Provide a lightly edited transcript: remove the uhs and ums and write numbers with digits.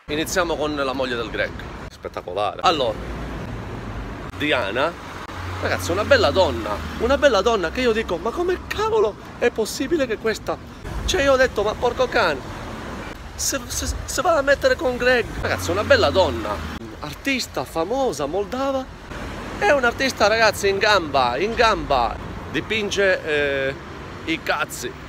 Iniziamo con la moglie del Greg. Spettacolare. Allora, Diana, ragazzi, una bella donna che io dico, ma come cavolo è possibile che questa... Cioè io ho detto, ma porco cane, se va a mettere con Greg. Ragazzi, una bella donna, artista famosa, moldava. È un artista, ragazzi, in gamba, dipinge i cazzi.